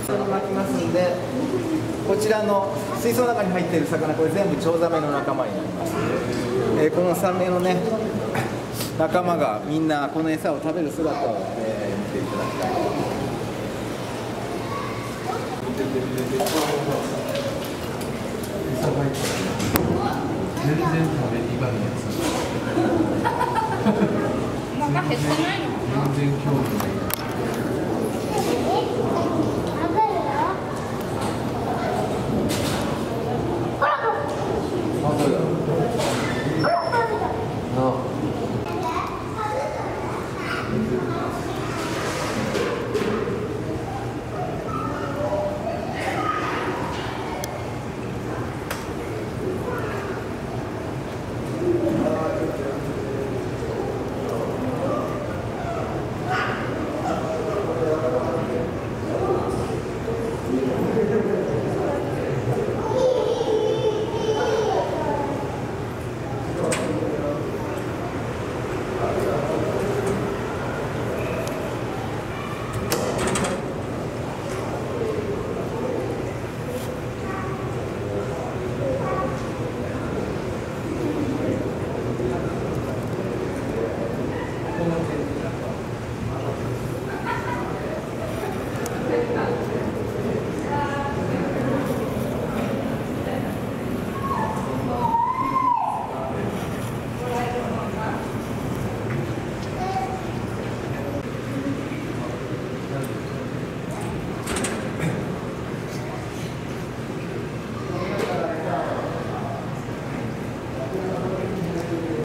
巻きますんで、こちらの水槽の中に入っている魚、これ全部チョウザメの仲間になります。このサメのね仲間がみんなこの餌を食べる姿を、見ていただきたい。 全然食べにくいやつ。 お腹減ってないのかな。 全然興味ない。